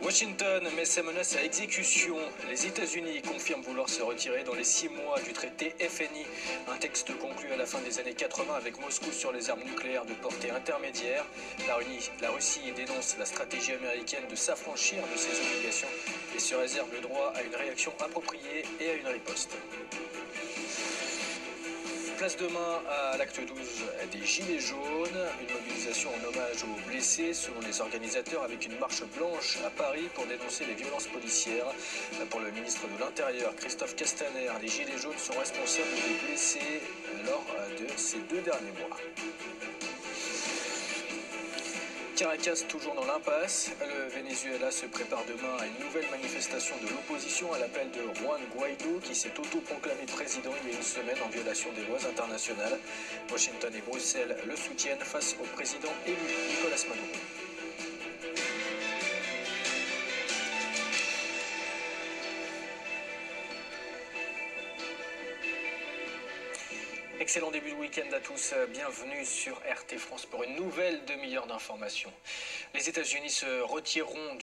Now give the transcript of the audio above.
Washington met ses menaces à exécution. Les États-Unis confirment vouloir se retirer dans les 6 mois du traité FNI, un texte conclu à la fin des années 80 avec Moscou sur les armes nucléaires de portée intermédiaire. La Russie dénonce la stratégie américaine de s'affranchir de ses obligations et se réserve le droit à une réaction appropriée et à une riposte. Place demain à l'acte 12 des Gilets jaunes, une mobilisation en hommage aux blessés selon les organisateurs avec une marche blanche à Paris pour dénoncer les violences policières. Pour le ministre de l'Intérieur, Christophe Castaner, les Gilets jaunes sont responsables des blessés lors de ces 2 derniers mois. Caracas toujours dans l'impasse. Le Venezuela se prépare demain à une nouvelle manifestation de l'opposition à l'appel de Juan Guaidó qui s'est autoproclamé président il y a une semaine en violation des lois internationales. Washington et Bruxelles le soutiennent face au président élu Nicolás Maduro. Excellent début de week-end à tous, bienvenue sur RT France pour une nouvelle demi-heure d'information. Les États-Unis se retireront